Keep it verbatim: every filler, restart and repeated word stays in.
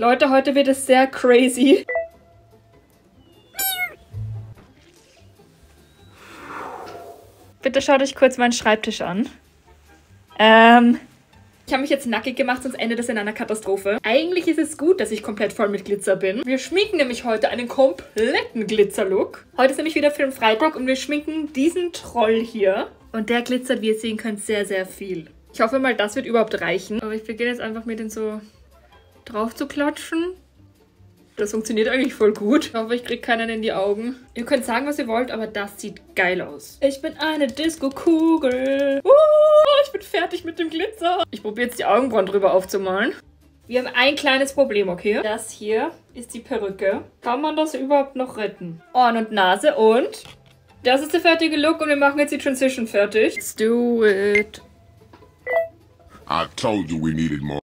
Leute, heute wird es sehr crazy. Bitte schaut euch kurz meinen Schreibtisch an. Ähm... Ich habe mich jetzt nackig gemacht, sonst endet es in einer Katastrophe. Eigentlich ist es gut, dass ich komplett voll mit Glitzer bin. Wir schminken nämlich heute einen kompletten Glitzer-Look. Heute ist nämlich wieder Filmfreitag und wir schminken diesen Troll hier. Und der glitzert, wie ihr sehen könnt, sehr, sehr viel. Ich hoffe mal, das wird überhaupt reichen. Aber ich beginne jetzt einfach mit den so drauf zu klatschen. Das funktioniert eigentlich voll gut. Ich hoffe, ich kriege keinen in die Augen. Ihr könnt sagen, was ihr wollt, aber das sieht geil aus. Ich bin eine Disco-Kugel. Uh, ich bin fertig mit dem Glitzer. Ich probiere jetzt die Augenbrauen drüber aufzumalen. Wir haben ein kleines Problem, okay? Das hier ist die Perücke. Kann man das überhaupt noch retten? Ohren und Nase und... Das ist der fertige Look und wir machen jetzt die Transition fertig. Let's do it. I told you we needed more.